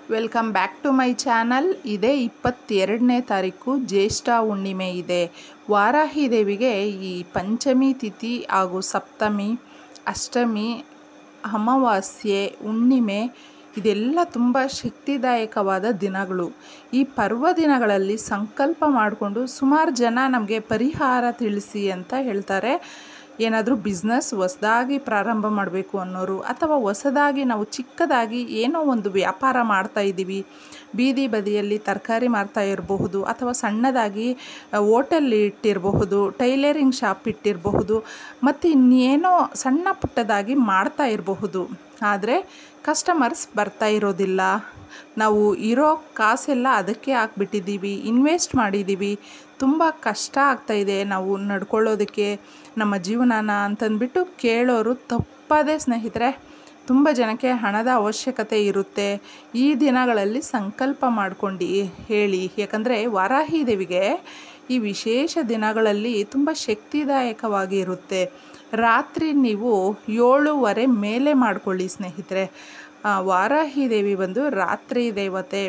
Welcome back to my channel. ಇದೇ 22ನೇ ತಾರೀಕು ಜ್ಯೇಷ್ಠ ಹುಣ್ಣಿಮೆ ಇದೆ. ವಾರಾಹಿ ದೇವಿಗೆ ಈ ಪಂಚಮಿ ತಿಥಿ ಹಾಗೂ ಸಪ್ತಮಿ, ಅಷ್ಟಮಿ, ಅಮಾವಾಸ್ಯೆ, ಹುಣ್ಣಿಮೆ ಇದೆಲ್ಲ ತುಂಬ ಶಕ್ತಿದಾಯಕವಾದ ದಿನಗಳು. ಈ ಪರ್ವ ದಿನಗಳಲ್ಲಿ ಸಂಕಲ್ಪ ಮಾಡಿಕೊಂಡು ಸುಮಾರು ಜನ ನಮಗೆ ಪರಿಹಾರ ತಿಳಿಸಿ ಅಂತ ಹೇಳ್ತಾರೆ. ಏನಾದರೂ ಬಿಸ್ನೆಸ್ ಹೊಸದಾಗಿ ಪ್ರಾರಂಭ ಮಾಡಬೇಕು ಅನ್ನೋರು, ಅಥವಾ ಹೊಸದಾಗಿ ನಾವು ಚಿಕ್ಕದಾಗಿ ಏನೋ ಒಂದು ವ್ಯಾಪಾರ ಮಾಡ್ತಾ ಇದ್ದೀವಿ, ಬೀದಿ ಬದಿಯಲ್ಲಿ ತರಕಾರಿ ಮಾರ್ತಾ ಇರಬಹುದು, ಅಥವಾ ಸಣ್ಣದಾಗಿ ಹೋಟೆಲ್ ಇಟ್ಟಿರಬಹುದು, ಟೈಲರಿಂಗ್ ಶಾಪ್ ಇಟ್ಟಿರಬಹುದು, ಮತ್ತು ಇನ್ನೇನೋ ಸಣ್ಣ ಪುಟ್ಟದಾಗಿ ಮಾಡ್ತಾ ಇರಬಹುದು. ಆದರೆ ಕಸ್ಟಮರ್ಸ್ ಬರ್ತಾ ಇರೋದಿಲ್ಲ. ನಾವು ಇರೋ ಕಾಸೆಲ್ಲ ಅದಕ್ಕೆ ಹಾಕ್ಬಿಟ್ಟಿದ್ದೀವಿ, ಇನ್ವೆಸ್ಟ್ ಮಾಡಿದ್ದೀವಿ, ತುಂಬ ಕಷ್ಟ ಆಗ್ತಾಯಿದೆ ನಾವು ನಡ್ಕೊಳ್ಳೋದಕ್ಕೆ ನಮ್ಮ ಜೀವನನ ಅಂತಂದ್ಬಿಟ್ಟು ಕೇಳೋರು ತಪ್ಪದೇ ಸ್ನೇಹಿತರೆ. ತುಂಬ ಜನಕ್ಕೆ ಹಣದ ಅವಶ್ಯಕತೆ ಇರುತ್ತೆ. ಈ ದಿನಗಳಲ್ಲಿ ಸಂಕಲ್ಪ ಮಾಡ್ಕೊಂಡು ಹೇಳಿ. ಯಾಕಂದರೆ ವಾರಾಹಿ ದೇವಿಗೆ ಈ ವಿಶೇಷ ದಿನಗಳಲ್ಲಿ ತುಂಬ ಶಕ್ತಿದಾಯಕವಾಗಿ ಇರುತ್ತೆ. ರಾತ್ರಿ ನೀವು 7:30 ಮೇಲೆ ಮಾಡ್ಕೊಳ್ಳಿ ಸ್ನೇಹಿತರೆ. ವಾರಾಹಿ ದೇವಿ ಬಂದು ರಾತ್ರಿ ದೇವತೆ.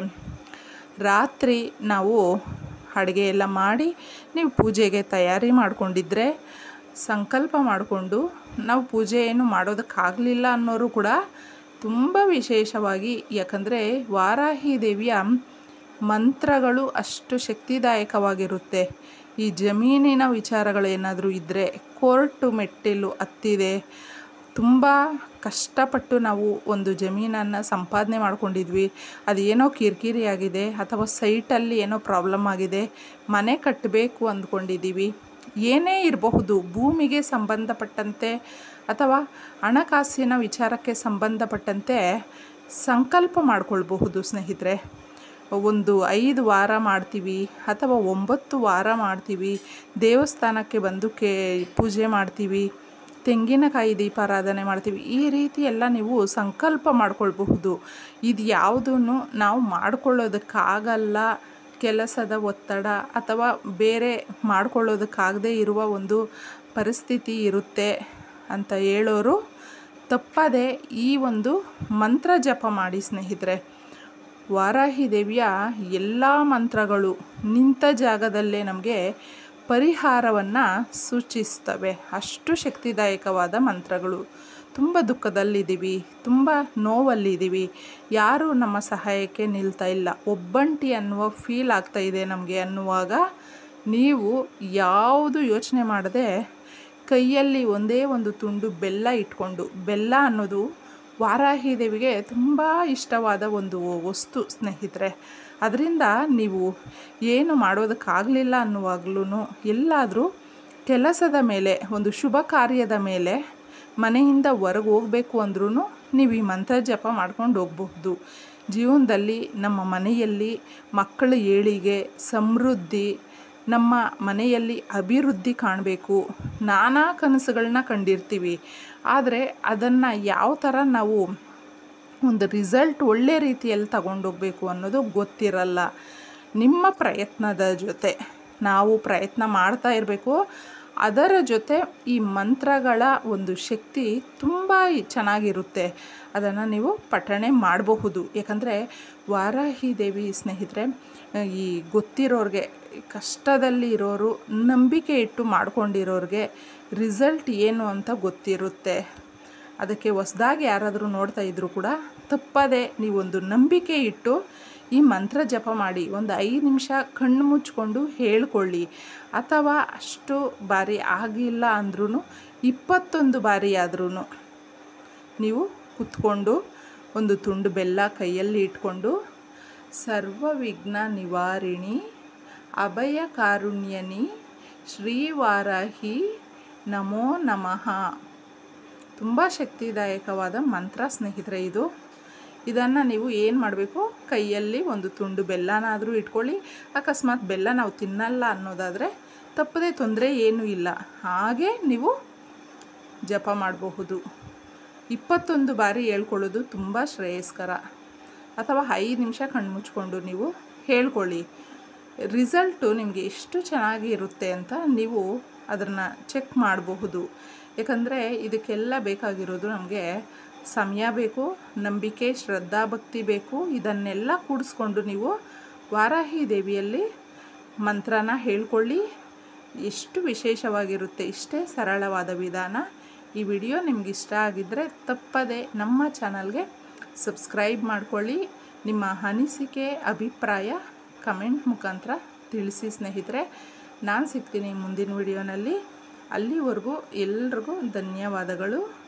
ರಾತ್ರಿ ನಾವು ಅಡುಗೆ ಎಲ್ಲ ಮಾಡಿ ನೀವು ಪೂಜೆಗೆ ತಯಾರಿ ಮಾಡಿಕೊಂಡಿದ್ರೆ, ಸಂಕಲ್ಪ ಮಾಡಿಕೊಂಡು ನಾವು ಪೂಜೆ ಏನು ಮಾಡೋದಕ್ಕಾಗಲಿಲ್ಲ ಅನ್ನೋರು ಕೂಡ ತುಂಬ ವಿಶೇಷವಾಗಿ, ಯಾಕಂದರೆ ವಾರಾಹಿ ದೇವಿಯ ಮಂತ್ರಗಳು ಅಷ್ಟು ಶಕ್ತಿದಾಯಕವಾಗಿರುತ್ತೆ. ಈ ಜಮೀನಿನ ವಿಚಾರಗಳೇನಾದರೂ ಇದ್ದರೆ, ಕೋರ್ಟು ಮೆಟ್ಟಿಲು ಹತ್ತಿದೆ, ತುಂಬ ಕಷ್ಟಪಟ್ಟು ನಾವು ಒಂದು ಜಮೀನನ್ನು ಸಂಪಾದನೆ ಮಾಡ್ಕೊಂಡಿದ್ವಿ, ಅದೇನೋ ಕಿರಿಕಿರಿ ಆಗಿದೆ, ಅಥವಾ ಸೈಟಲ್ಲಿ ಏನೋ ಪ್ರಾಬ್ಲಮ್ ಆಗಿದೆ, ಮನೆ ಕಟ್ಟಬೇಕು ಅಂದ್ಕೊಂಡಿದ್ದೀವಿ, ಏನೇ ಇರಬಹುದು, ಭೂಮಿಗೆ ಸಂಬಂಧಪಟ್ಟಂತೆ ಅಥವಾ ಹಣಕಾಸಿನ ವಿಚಾರಕ್ಕೆ ಸಂಬಂಧಪಟ್ಟಂತೆ ಸಂಕಲ್ಪ ಮಾಡ್ಕೊಳ್ಬಹುದು ಸ್ನೇಹಿತರೆ. ಒಂದು 5 ವಾರ ಮಾಡ್ತೀವಿ, ಅಥವಾ 9 ವಾರ ಮಾಡ್ತೀವಿ, ದೇವಸ್ಥಾನಕ್ಕೆ ಬಂದು ಪೂಜೆ ಮಾಡ್ತೀವಿ, ತೆಂಗಿನಕಾಯಿ ದೀಪಾರಾಧನೆ ಮಾಡ್ತೀವಿ. ಈ ರೀತಿ ಎಲ್ಲ ನೀವು ಸಂಕಲ್ಪ ಮಾಡ್ಕೊಳ್ಬಹುದು. ಇದು ಯಾವುದೂ ನಾವು ಮಾಡ್ಕೊಳ್ಳೋದಕ್ಕಾಗಲ್ಲ, ಕೆಲಸದ ಒತ್ತಡ ಅಥವಾ ಬೇರೆ ಮಾಡ್ಕೊಳ್ಳೋದಕ್ಕಾಗದೇ ಇರುವ ಒಂದು ಪರಿಸ್ಥಿತಿ ಇರುತ್ತೆ ಅಂತ ಹೇಳೋರು ತಪ್ಪದೆ ಈ ಒಂದು ಮಂತ್ರ ಜಪ ಮಾಡಿ ಸ್ನೇಹಿತರೆ. ವಾರಾಹಿ ದೇವಿಯ ಎಲ್ಲ ಮಂತ್ರಗಳು ನಿಂತ ಜಾಗದಲ್ಲೇ ನಮಗೆ ಪರಿಹಾರವನ್ನು ಸೂಚಿಸ್ತವೆ. ಅಷ್ಟು ಶಕ್ತಿದಾಯಕವಾದ ಮಂತ್ರಗಳು. ತುಂಬ ದುಃಖದಲ್ಲಿದ್ದೀವಿ, ತುಂಬ ನೋವಲ್ಲಿದ್ದೀವಿ, ಯಾರೂ ನಮ್ಮ ಸಹಾಯಕ್ಕೆ ನಿಲ್ತಾ ಇಲ್ಲ, ಒಬ್ಬಂಟಿ ಅನ್ನುವ ಫೀಲ್ ಆಗ್ತಾಯಿದೆ ನಮಗೆ ಅನ್ನುವಾಗ, ನೀವು ಯಾವುದು ಯೋಚನೆ ಮಾಡದೆ ಕೈಯಲ್ಲಿ ಒಂದೇ ಒಂದು ತುಂಡು ಬೆಲ್ಲ ಇಟ್ಕೊಂಡು, ಬೆಲ್ಲ ಅನ್ನೋದು ವಾರಾಹಿ ದೇವಿಗೆ ತುಂಬ ಇಷ್ಟವಾದ ಒಂದು ವಸ್ತು ಸ್ನೇಹಿತರೆ. ಅದರಿಂದ ನೀವು ಏನು ಮಾಡೋದಕ್ಕಾಗಲಿಲ್ಲ ಅನ್ನುವಾಗ್ಲೂ, ಎಲ್ಲಾದರೂ ಕೆಲಸದ ಮೇಲೆ, ಒಂದು ಶುಭ ಕಾರ್ಯದ ಮೇಲೆ ಮನೆಯಿಂದ ಹೊರಗೆ ಹೋಗಬೇಕು ಅಂದ್ರೂ ನೀವು ಈ ಮಂತ್ರ ಜಪ ಮಾಡ್ಕೊಂಡು ಹೋಗಬಹುದು. ಜೀವನದಲ್ಲಿ ನಮ್ಮ ಮನೆಯಲ್ಲಿ ಮಕ್ಕಳ ಏಳಿಗೆ, ಸಮೃದ್ಧಿ, ನಮ್ಮ ಮನೆಯಲ್ಲಿ ಅಭಿವೃದ್ಧಿ ಕಾಣಬೇಕು. ನಾನಾ ಕನಸುಗಳನ್ನ ಕಂಡಿರ್ತೀವಿ, ಆದರೆ ಅದನ್ನು ಯಾವ ಥರ ನಾವು ಒಂದು ರಿಸಲ್ಟ್ ಒಳ್ಳೆ ರೀತಿಯಲ್ಲಿ ತಗೊಂಡೋಗ್ಬೇಕು ಅನ್ನೋದು ಗೊತ್ತಿರಲ್ಲ. ನಿಮ್ಮ ಪ್ರಯತ್ನದ ಜೊತೆ ನಾವು ಪ್ರಯತ್ನ ಮಾಡ್ತಾ ಇರಬೇಕು. ಅದರ ಜೊತೆ ಈ ಮಂತ್ರಗಳ ಒಂದು ಶಕ್ತಿ ತುಂಬ ಚೆನ್ನಾಗಿರುತ್ತೆ. ಅದನ್ನು ನೀವು ಪಠಣೆ ಮಾಡಬಹುದು. ಯಾಕಂದರೆ ವಾರಾಹಿ ದೇವಿ ಸ್ನೇಹಿತರೆ, ಈ ಗೊತ್ತಿರೋರಿಗೆ, ಕಷ್ಟದಲ್ಲಿ ಇರೋರು, ನಂಬಿಕೆ ಇಟ್ಟು ಮಾಡ್ಕೊಂಡಿರೋರಿಗೆ ರಿಸಲ್ಟ್ ಏನು ಅಂತ ಗೊತ್ತಿರುತ್ತೆ. ಅದಕ್ಕೆ ಹೊಸದಾಗಿ ಯಾರಾದರೂ ನೋಡ್ತಾ ಇದ್ದರೂ ಕೂಡ ತಪ್ಪದೆ ನೀವೊಂದು ನಂಬಿಕೆ ಇಟ್ಟು ಈ ಮಂತ್ರ ಜಪ ಮಾಡಿ. ಒಂದು 5 ನಿಮಿಷ ಕಣ್ಣು ಮುಚ್ಕೊಂಡು ಹೇಳ್ಕೊಳ್ಳಿ. ಅಥವಾ ಅಷ್ಟು ಬಾರಿ ಆಗಿಲ್ಲ ಅಂದ್ರೂ 21 ಬಾರಿ ಆದ್ರೂ ನೀವು ಕೂತ್ಕೊಂಡು ಒಂದು ತುಂಡು ಬೆಲ್ಲ ಕೈಯಲ್ಲಿ ಇಟ್ಕೊಂಡು, ಸರ್ವ ವಿಘ್ನ ನಿವಾರಿಣಿ ಅಭಯ ಕಾರುಣ್ಯನಿ ಶ್ರೀ ವಾರಾಹಿ ನಮೋ ನಮಃ. ತುಂಬ ಶಕ್ತಿದಾಯಕವಾದ ಮಂತ್ರ ಸ್ನೇಹಿತರೆ ಇದು. ಇದನ್ನು ನೀವು ಏನು ಮಾಡಬೇಕು, ಕೈಯಲ್ಲಿ ಒಂದು ತುಂಡು ಬೆಲ್ಲನಾದರೂ ಇಟ್ಕೊಳ್ಳಿ. ಅಕಸ್ಮಾತ್ ಬೆಲ್ಲ ನಾವು ತಿನ್ನಲ್ಲ ಅನ್ನೋದಾದರೆ ತಪ್ಪದೇ, ತೊಂದರೆ ಏನೂ ಇಲ್ಲ, ಹಾಗೆ ನೀವು ಜಪ ಮಾಡಬಹುದು. 21 ಬಾರಿ ಹೇಳ್ಕೊಳ್ಳೋದು ತುಂಬ ಶ್ರೇಯಸ್ಕರ. ಅಥವಾ 5 ನಿಮಿಷ ಕಣ್ಮುಚ್ಕೊಂಡು ನೀವು ಹೇಳ್ಕೊಳ್ಳಿ. ರಿಸಲ್ಟು ನಿಮಗೆ ಎಷ್ಟು ಚೆನ್ನಾಗಿ ಇರುತ್ತೆ ಅಂತ ನೀವು ಅದನ್ನು ಚೆಕ್ ಮಾಡಬಹುದು. ಯಾಕಂದರೆ ಇದಕ್ಕೆಲ್ಲ ಬೇಕಾಗಿರೋದು ನಮಗೆ ಸಮಯ ಬೇಕು, ನಂಬಿಕೆ, ಶ್ರದ್ಧಾ ಭಕ್ತಿ ಬೇಕು. ಇದನ್ನೆಲ್ಲ ಕೂಡಿಸ್ಕೊಂಡು ನೀವು ವಾರಾಹಿ ದೇವಿಯಲ್ಲಿ ಮಂತ್ರನ ಹೇಳ್ಕೊಳ್ಳಿ. ಎಷ್ಟು ವಿಶೇಷವಾಗಿರುತ್ತೆ. ಇಷ್ಟೇ ಸರಳವಾದ ವಿಧಾನ. ಈ ವಿಡಿಯೋ ನಿಮ್ಗೆ ಇಷ್ಟ ಆಗಿದ್ದರೆ ತಪ್ಪದೆ ನಮ್ಮ ಚಾನಲ್ಗೆ ಸಬ್ಸ್ಕ್ರೈಬ್ ಮಾಡ್ಕೊಳ್ಳಿ. ನಿಮ್ಮ ಅನಿಸಿಕೆ ಅಭಿಪ್ರಾಯ ಕಮೆಂಟ್ ಮುಖಾಂತರ ತಿಳಿಸಿ ಸ್ನೇಹಿತರೆ. ನಾನು ಸಿಗ್ತೀನಿ ಮುಂದಿನ ವಿಡಿಯೋನಲ್ಲಿ. ಅಲ್ಲಿವರೆಗೂ ಎಲ್ರಿಗೂ ಧನ್ಯವಾದಗಳು.